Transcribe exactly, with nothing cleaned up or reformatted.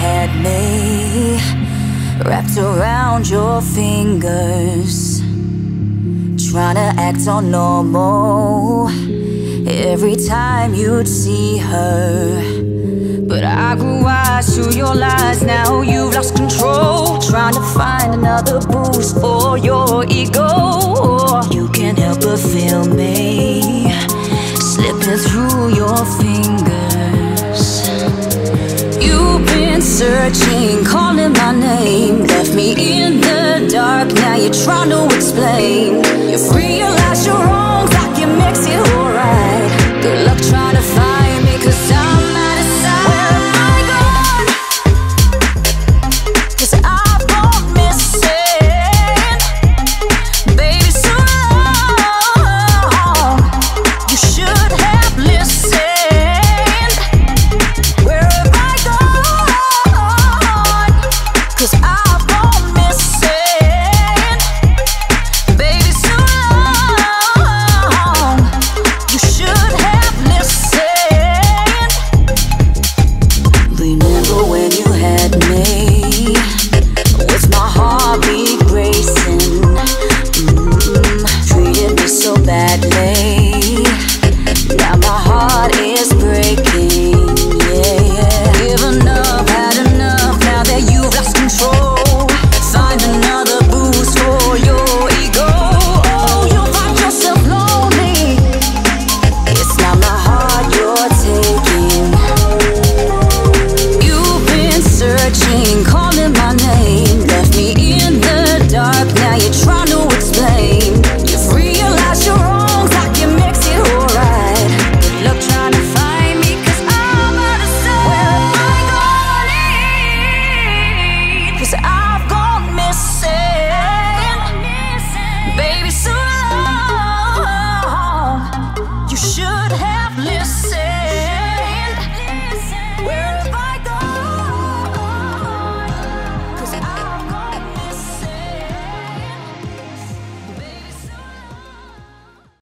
had me wrapped around your fingers, trying to act all normal every time you'd see her. But I grew wise to your lies, now you've lost control, trying to find another boost for your ego. You can't help but feel me slipping through your fingers. You've been searching, calling my name, left me in the dark, now you're trying to explain. You've realized your wrongs like you mix it all.